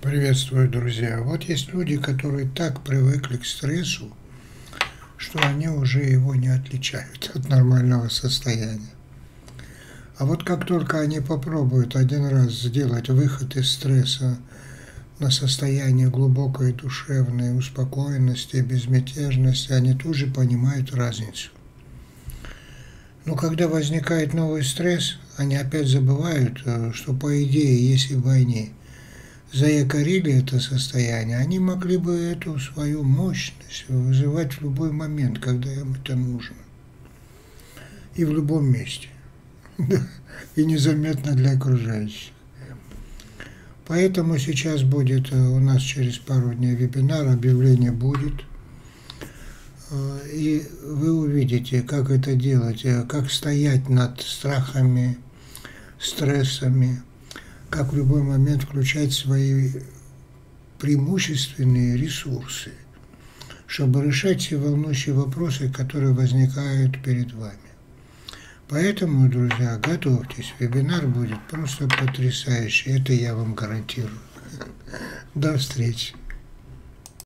Приветствую, друзья. Вот есть люди, которые так привыкли к стрессу, что они уже его не отличают от нормального состояния. А вот как только они попробуют один раз сделать выход из стресса на состояние глубокой душевной успокоенности, безмятежности, они тут же понимают разницу. Но когда возникает новый стресс, они опять забывают, что по идее, если бы они заякорили это состояние, они могли бы эту свою мощность вызывать в любой момент, когда им это нужно. И в любом месте. И незаметно для окружающих. Поэтому сейчас будет у нас через пару дней вебинар, объявление будет. И вы увидите, как это делать, как стоять над страхами, стрессами, как в любой момент включать свои преимущественные ресурсы, чтобы решать все волнующие вопросы, которые возникают перед вами. Поэтому, друзья, готовьтесь, вебинар будет просто потрясающий, это я вам гарантирую. До встречи.